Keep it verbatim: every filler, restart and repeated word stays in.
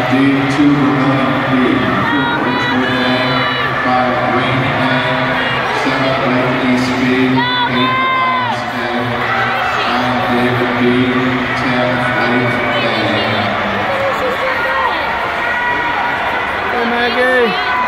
D two Vermilion B, Richwood A, five Green A, seven Lake East B, eight Alliance A, nine David B, ten Lake A. Go Maggie!